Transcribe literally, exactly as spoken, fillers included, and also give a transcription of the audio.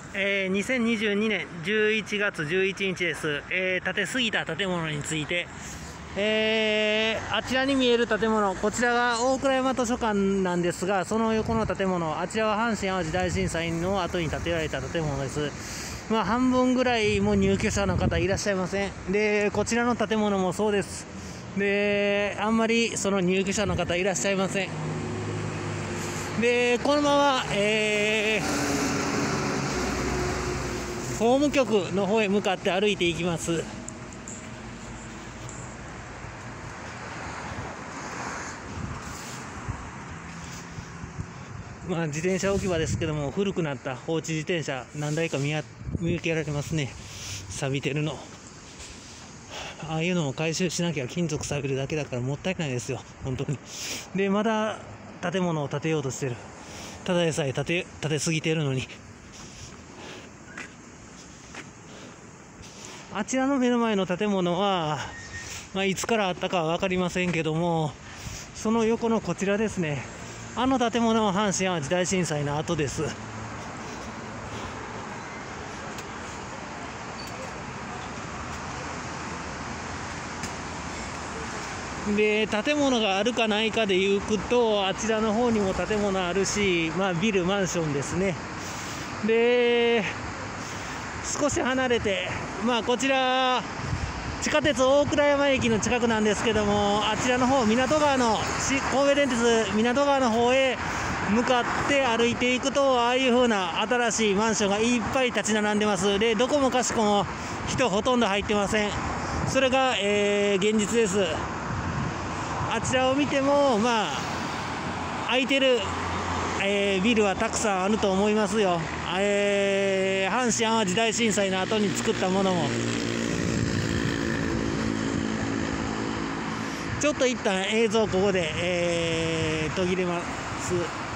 えー、にせんにじゅうにねんじゅういちがつじゅういちにちです。えー、建てすぎた建物について、えー、あちらに見える建物、こちらが大倉山図書館なんですが、その横の建物、あちらは阪神・淡路大震災の後に建てられた建物です。まあ、半分ぐらいも入居者の方いらっしゃいません。で、こちらの建物もそうです。で、あんまりその入居者の方いらっしゃいません。で、このまま、えー、法務局の方へ向かって歩いていきます。まあ、自転車置き場ですけども、古くなった放置自転車何台か見や見受けられますね。錆びてるの。ああいうのも回収しなきゃ金属錆びるだけだからもったいないですよ、本当に。で、まだ建物を建てようとしてる。ただでさえ建て、建てすぎてるのに。あちらの目の前の建物は、まあ、いつからあったかは分かりませんけども、その横のこちらですね。あの建物は阪神・淡路大震災の後です。で、建物があるかないかでいうと、あちらの方にも建物あるし、まあ、ビル、マンションですね。で、少し離れて、まあ、こちら地下鉄大倉山駅の近くなんですけども、あちらの方、港川の神戸電鉄港川の方へ向かって歩いていくと、ああいう風な新しいマンションがいっぱい立ち並んでます。で、どこもかしこも人ほとんど入ってません。それが、えー、現実です。あちらを見ても、まあ、空いてる、えー、ビルはたくさんあると思いますよ。えー、阪神・淡路大震災の後に作ったものも。ちょっと一旦映像ここで、えー、途切れます。